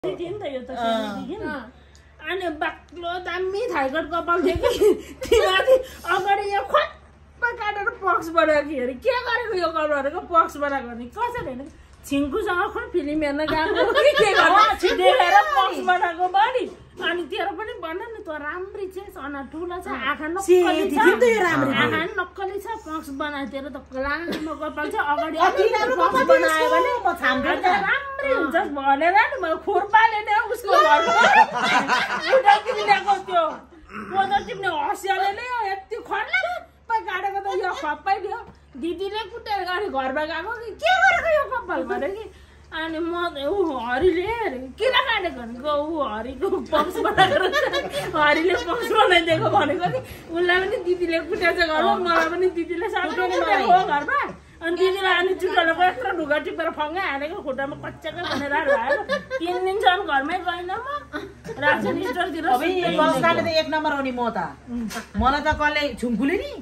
अनि बाक्लो दामी थाइगट कपाल थियो कि तिमीले अगाडि यहाँ खप्प काटेर पक्स बनाएको अरे के गरेको यो कलरको पक्स बनाएको नि कसरी हैन छिङ्कुसँग खै फिल्म हेर्न गएको कि के गर्नु देखेर पक्स बनाएको बडी अनि तेरो पनि भन न त राम्री छ सना ठुला छ आँखा नक्कली छ आँखा नक्कली छ पक्स बनाए तेरो त लामो कपाल छ अगाडि पक्स बनायो भने म छाम्दै राम्री हुन्छ भनेर नि म खुर्पाले नै उसको घरमा उडा किनेको त्यो कोदो टिप्ने हसियाले नै यति खर्लप्प काटेको त यो खप्पै दियो दिदीले कुटेर गाडी घरमा गएको कि के गरेको यो कपाल भने कि अनि म ऊ हरिले किन काटेको नि ऊ हरिको पक्स बनाएर हरिले पक्स बनाइदिएको भनेको नि उसलाई पनि दिदीले कुटेछ घरमा मलाई पनि दिदीले साथी हो घरमा अनि दिदीलाई अनि चुटालोको यत्रो ढुङ्गा टिपेर फङ्गै हालेको खुट्टामा कच्चाकै भनेर आयो 3 दिनसम्म घरमै गएन म रासन स्टोरतिर त 1 नम्बर हो नि म त मलाई त कसले छुङ्कुले नि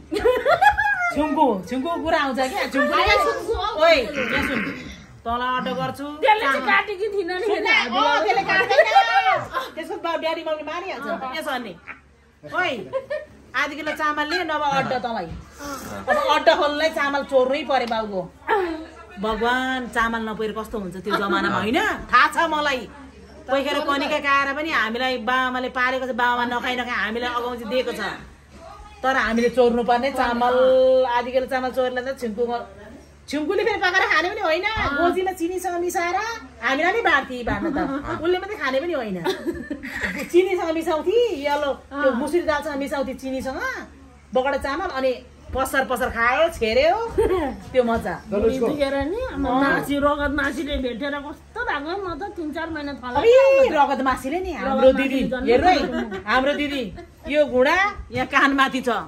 छुङ्कु कुरा आउँछ क्या छुङ्कुले ओइ यहाँ सुन तल अटो गर्छु त्यसले चाहिँ काटेकी थिइन नि त्यसले काट्दैन त्यसको ड्याडी मम्मीले मारिहाल्छ यसो अनि ओइ आधी किलो चामल लिए नभए अड्डा तँलाई अब अड्डा खोल्नलाई चामल चोर्नै पर्यो बाउको भगवान चामल नपुगेर कस्तो हुन्छ त्यो जमानामा होइन थाहा छ मलाई कोहीखेर कनिका काएर पनि हामीलाई बाबामाले पालेको छ बाबामा नखाइ हामीलाई अगाउँछ दिएको छ तर हामीले चोर्नु पर्ने चामल आधी किलो चामल चोर्ने त छिङ्कुले फेरि पकाएर खाने पनि होइन गोजीमा चिनीसँग मिसाएर हामीलाई पनि बाँड्न त उसले मात्रै खाने पनि होइन चिनीसँग मिसाउँथी यल्लो त्यो मुसुरी दालसँग मिसाउँथी चिनीसँग बगडा चामल अनि पसर खायो छेर्यो त्यो मजा मासी रगत मासीले भेटेर कस्तो भएको म त 3-4 महिना रगत मासीले नि हाम्रो दिदी हेर्नु है हाम्रो दिदी यो घुँडा यहाँ कानमाथि छ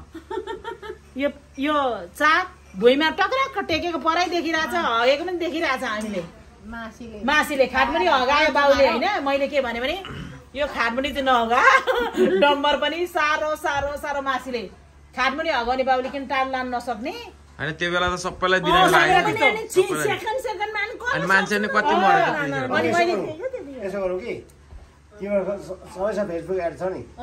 यो चाक भुइँमा टक्रक्क टेकेको पराइ देखिरहेछ हगेको पनि देखिरहेछ हामीले मासीले खाट पनि हगायो बाउले होइन मैले के भने यो खाट पनि चाहिँ नहगा डम्बर पनि सारो मासीले खाट पनि हगाउने बाउले किन टाढ लान नसक्ने अनि त्यो बेला त सबैलाई दिने मान्छे नि कति मरेको यसो गरौँ कि तिम्रो सबैसँग फेसबुक एड छ नि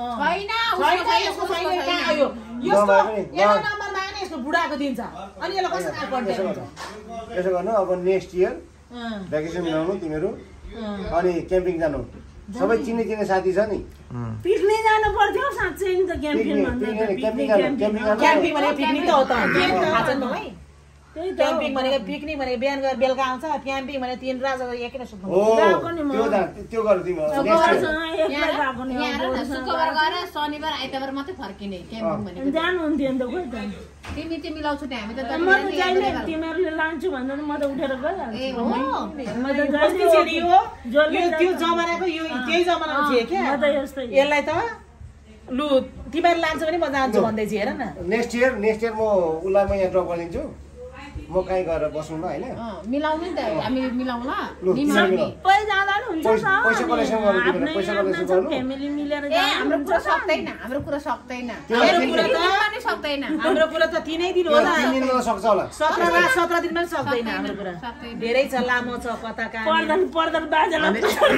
यसको बुढाको दिन्छ अनि यसलाई कसरी यसो गर्नु अब नेक्स्ट इयर भ्याकेसन मिलाउनु तिमीहरू अनि क्याम्पिङ जानु सबै चिन्ने साथी छ नि पिकनिक जानु पर्थ्यो साँच्चै नि त क्याम्पिङ भनेको पिकनिक त हो त थाहा छ नि मलाई क्याम्पिङ भनेको पिकनिक भनेको बिहान गएर बेलुका आउँछ क्याम्पिङ भने 3 रात एकै सुत्नु त्यो गर तिमी शुक्रबार गएर शनिबार आइतबार मात्रै फर्किने क्याम्पिङ भनेको जानु हुन्थ्यो नि त खोइ त तिमी मिलाउँछु नि हामी त म त जहिले तिमीहरूले लान्छु भन्दा म त उठेर गइहाल्छु ए हो म त जहिले त्यो जमानाको यो त्यही जमानाको थियो के म त यस्तै यसलाई त लु तिमीहरू लान्छ भने म जान्छु भन्दै छु हेर न नेक्स्ट इयर म उसलाई म यहाँ ड्रप गरिदिन्छु म कहीँ गएर बस्नु न हैन मिलाउनु नि त हामी मिलाउला पै जाँदा नि हुन्छ पैसा कलेक्सन गर्नु तिमीले पैसा कलेक्सन गर्नु फ्यामिली मिलेर हाम्रो कुरा सक्दैन हाम्रो कुरा त 3 दिन होला 3 दिनमा सक्छ होला 17 दिनमा पनि सक्दैन हाम्रो कुरा धेरै छ लामो छ कता कहाँ पर्दा बाजेलाई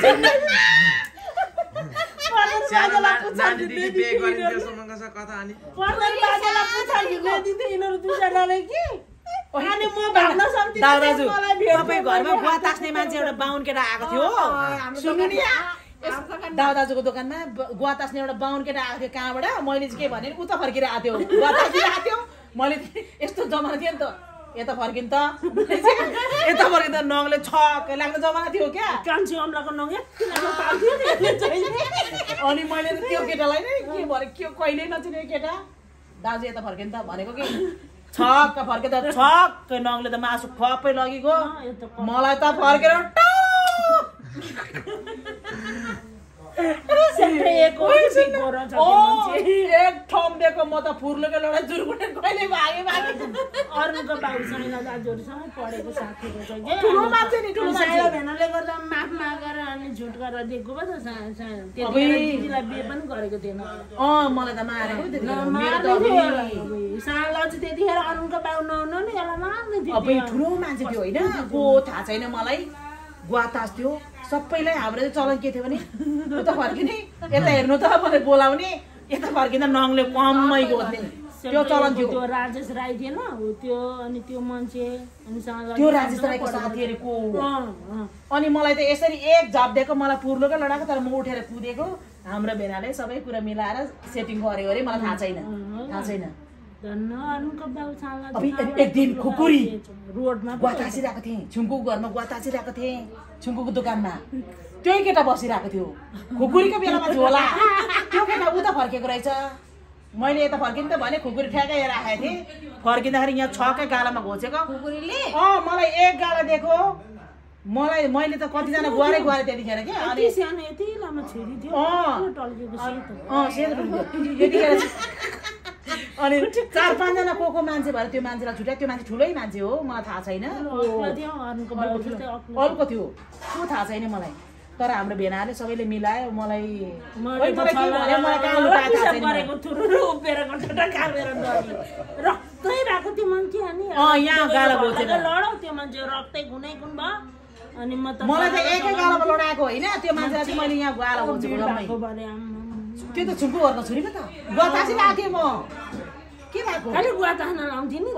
दादाजु तपाईँ घरमा गुवा तास्ने मान्छे एउटा बाहुन केटा आएको थियो सुन्नु नि दादाजुको दोकानमा गुवा तास्ने एउटा बाहुन केटा आएको थियो कहाँबाट मैले चाहिँ के भने उता फर्केर आएको थियो गुवा तास्ने आएको थियो मैले यस्तो जमाना थियो नि त यता फर्किन् त यता फर्किँदा नङले छक्क लाग्ने जमाना थियो क्या कान्छी अम्लाको नङ अनि मैले त्यो केटालाई नै के भने के कहिले नचिने केटा दाजु यता फर्किन् त भनेको कि छक्क फर्केर छक्क नङले त मासु खप्पै लगेको मलाई त फर्केर एक ठम दिएको म त फुर्लोको लडाइ जुर्कुटे कहिले भागे अरूको बाबुसँग दाजुहरूसँग पढेको साथीको चाहिँ ठुलो मान्छे नि ठुलो साइला भेनाले गर्दा माफ मागेर अनि झुट गरेर दिएको पो त दिदीलाई बिहे पनि गरेको थिएन मलाई त मारेको साला चाहिँ त्यतिखेर अरूको बाबु नहुनु नि यसलाई मार्नु थियो ठुलो मान्छे थियो होइन को थाहा छैन मलाई गुवातास थियो सबैलाई हाम्रो चलन के थियो भने उता फर्किने यता हेर्नु त मलाई बोलाउने यता फर्किँदा नङले कम्मै गोद्ने त्यो चलन थियो त्यो राजेश राई थिएन त्यो अनि त्यो मान्छे अनि त्यो राजेश राईको साथीहरुको अनि मलाई त यसरी एक झप दिएको मलाई पुर्लोकै लडाको तर म उठेर कुदेको हाम्रो बेनाले सबै कुरा मिलाएर सेटिङ गर्यो अरे मलाई थाहा छैन अब एक दिन खुकुरी रोडमा गुवातासिरहेको थिएँ छुङ्कुको घरमा गुवातासिरहेको थिएँ छुङ्कुको दोकानमा त्यही केटा बसिरहेको थियो खुकुरीको बेलामा झोला त्यो केटा उता फर्केको रहेछ मैले यता फर्किनु त भने खुकुरी ठ्याक्कै राखेको थिएँ फर्किँदाखेरि यहाँ छकै गालामा घोचेको खुकुरीले मलाई एक गाला दिएको मैले त कतिजना गुहारै त्यतिखेर के अनि सानो यति लामो छोरी थियो टल्केको त्यतिखेर अनि 4-5 जना को मान्छे भएर त्यो मान्छेलाई छुट्यायो त्यो मान्छे ठुलै मान्छे हो मलाई थाहा छैन अरूको थियो को थाहा छैन मलाई तर हाम्रो भेनाले सबैले मिलायो मलाई रक्तै राखेको त्यो मान्छे अनि यहाँ गाला बोल्थेन लडाउ त्यो मान्छे रक्तै गुनै गुण भयो अनि म त मलाई त एकै गालामा लडाएको होइन त्यो मान्छेलाई चाहिँ मैले यहाँ गाला बोल्छु त्यो त छुम्पु घरको छोरी पो त गुवातासी राखेँ म के भएको खालि गुवा तास्न लाउँथे नि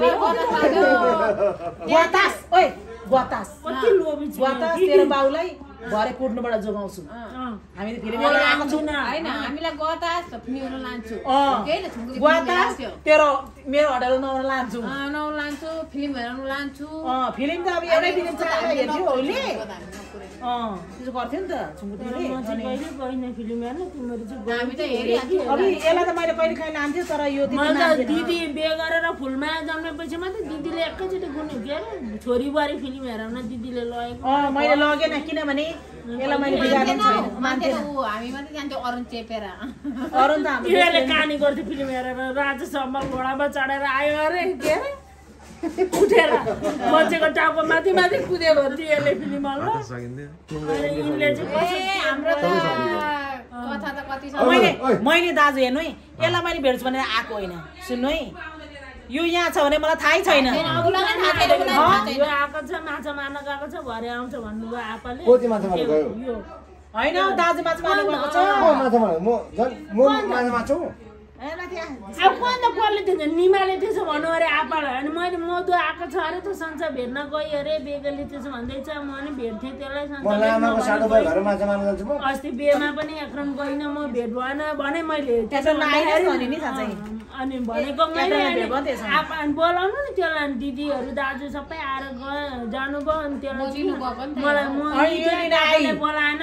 गुवातास ओइ गुवातास कति लोभी छ गुवातास तेरो बाउलाई भरे कुट्नुबाट जोगाउँछु हामीले फेरि मेला आएको छु हैन हामीलाई गतास पिउन लान्छु गुवातास तेरो मेरो होटल नौ लान्छु लान्छु फिल्म हेर्न लान्छु फिल्म त अब एउटै फिल्म चलाएर हेर्थ्यो होइले त्यसो गर्थ्यो नि त छुङ्गुटीले अनि कहिले गइन फिल्म हेर्न तिमीहरु चाहिँ हामी त हेरिहाल्थ्यौ अब यसलाई त मैले कहिले काहीँ लान्थ्यो तर यो दिदी बिहे गरेर फुलमाया जन्मेपछि मात्रै दिदीले एकैचोटि गुने के अरे छोरी बुहारी फिल्म हेराउन दिदीले लगेको मैले लगेन किनभने यसलाई मैले बिगार्नु छैन मान्छे हामी मात्रै जान्थ्यौ अरुण चेपेर अरुण त हाम्रो यसले कहानी गर्थ्यो फिल्म हेरेर राजेश सम्म घोडामा चढेर आयो अरे के अरे उठेर मान्छेको टाउको माथि माथि कुद्यो भन्थ्यो यसले फिल्म हलमा अरे यिनले चाहिँ हाम्रो कथा त कति छ मैले दाजु हेर्नु है यसलाई मैले भेट्छु भनेर आएको होइन सुन्नु है यो यहाँ छ भने मलाई थाहै छैन यो आएको छ माछा मार्न गएको छ भरे आउँछ भन्नुभयो आपाले होइन दाजु माछा मार्न गएको छ माछा मार्छु अब कोही त कसले दिन्छ निमाले त्यसो भन्नु अरे आपालाई अनि मैले मधु आएको छ अरे त सन्च भेट्न गयो अरे बेगले त्यसो भन्दैछ म नि भेट्थेँ त्यसलाई अस्ति बिहेमा पनि एकरम गइन म भेट भएन भने मैले अनि भनेको मैले अनि बोलाउनु नि त्यसलाई दिदीहरू दाजु सबै आएर जानुभयो अनि त्यसलाई मलाई बोलाएन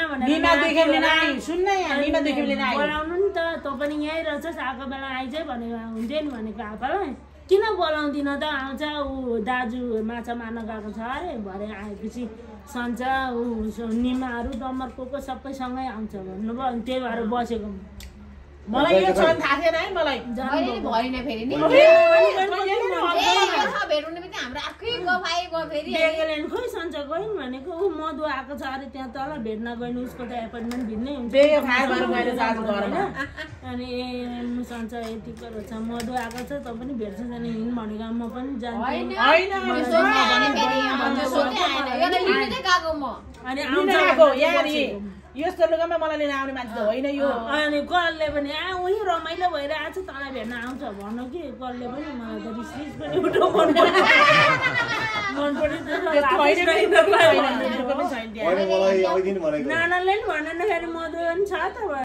भनेर बोलाउनु नि त तँ पनि यहीँ रहेछस् आएको बेला आइज भनेर हुन्थ्यो नि भनेको आपालाई किन बोलाउँदिन त आउँछ ऊ दाजु माछा मार्न गएको छ अरे भरे आएपछि सन्छ ऊ निमाहरू डमरको सबैसँगै आउँछ भन्नुभयो अनि त्यही भएर बसेको मलाई यो छ थाहा थिएन है मलाई भएन फेरि नि बेगेले खोइ सन्च गइन् भनेको ऊ मधु आएको छ अरे त्यहाँ तल भेट्न गइन् उसको त एपोइन्टमेन्ट भिन्नै हुन्छ अनि सन्च यतिको रहेछ मधु आएको छ त पनि भेट्छ जाने हिँड भनेको म पनि जान्छु अनि आउँछ यस्तो लुगामा मलाई लिन आउने मान्छे त होइन यो अनि कसले पनि उही रमाइलो भइरहेको छ तँलाई भेट्न आउँछ भन कि कसले पनि मलाई त रिस पनि उठो मन पऱ्यो नानाले नि भनेन फेरि मधु पनि छ त